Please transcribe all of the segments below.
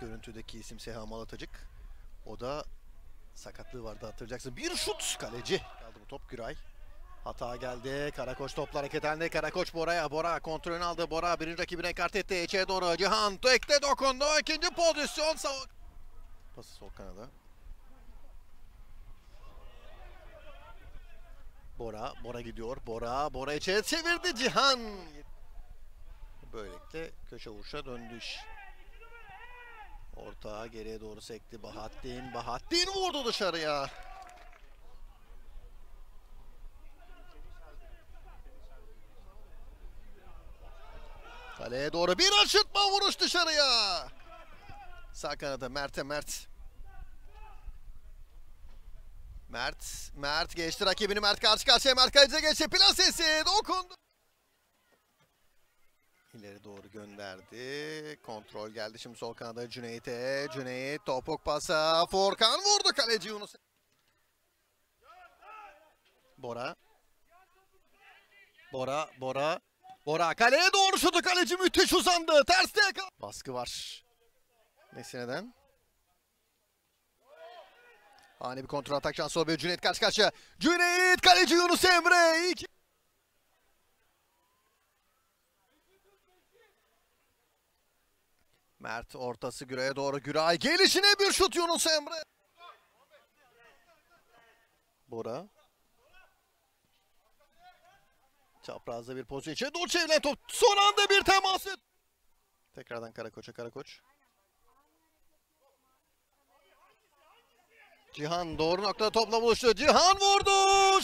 görüntüdeki isim Seha Malatacık. O da sakatlığı vardı, hatırlayacaksın. Bir şut, kaleci. Aldı bu top, Güray. Hata geldi. Karakoç topla hareket halinde. Karakoç Bora'ya. Bora kontrolünü aldı. Bora birinci rakibine ekart etti. İçeri doğru. Cihan tekte dokundu. İkinci pozisyon. Pası sol kanada. Bora gidiyor. Bora içeri çevirdi. Cihan. Böylelikle köşe vuruşa döndü iş. Orta geriye doğru sekti. Bahattin vurdu dışarıya. Kaleye doğru bir aşırtma vuruş dışarıya. Sağ kanada Mert. Mert geçti rakibini. Mert karşı karşıya. Mert kaleciye geçti. Plasesi dokundu. İleri doğru gönderdi. Kontrol geldi şimdi sol kanada Cüneyt'e. Cüneyt topuk pasa. Furkan vurdu, kaleci Yunus. Bora kaleye doğru şutu, kaleci müthiş uzandı. Terste yakaladı. Baskı var Nesine'den. Ani bir kontrol atak şansı oluyor. Cüneyt karşı karşıya. Cüneyt, kaleci Yunus Emre. Mert ortası Güray'a doğru. Güray gelişine bir şut, Yunus Emre. Bora. Çaprazda bir pozisyon. İçeri doğru çevrilen top. Son anda bir temas. Tekrardan Karakoç. Cihan doğru noktada topla buluştu. Cihan vurdu.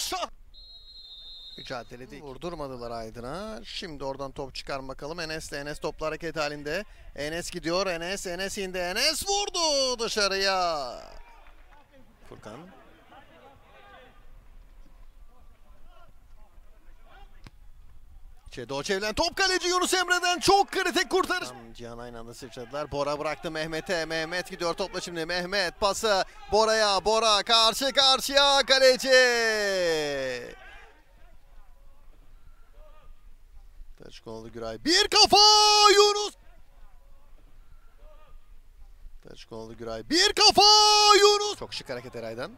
Mücadele değil. Vurdurmadılar Aydın'a. Şimdi oradan top çıkar bakalım. Enes topla hareket halinde. Enes gidiyor. Enes indi. Enes vurdu dışarıya. Furkan. Doğru çevrilen top, kaleci Yunus Emre'den çok kritik kurtarış. Cihan aynı anda sıçradılar. Bora bıraktı Mehmet'e. Mehmet gidiyor topla şimdi. Mehmet pası Bora'ya. Bora karşı karşıya, kaleci. Terçikoğlu Güray. Bir kafa Yunus. Terçikoğlu Güray. Bir kafa Yunus. Çok şık hareket Eray'dan.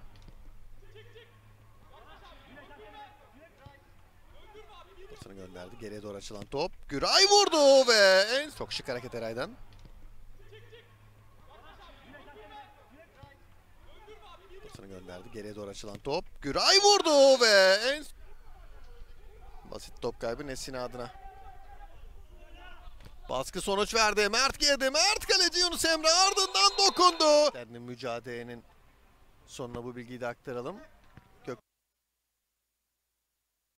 Pasını gönderdi. Geriye doğru açılan top. Güray vurdu ve çok şık hareket Eray'dan. Pasını gönderdi. Geriye doğru açılan top. Güray vurdu ve basit top kaybı Nesine adına. Baskı sonuç verdi. Mert girdi. Mert, kaleci Yunus Emre ardından dokundu. Mücadelenin sonuna bu bilgiyi de aktaralım.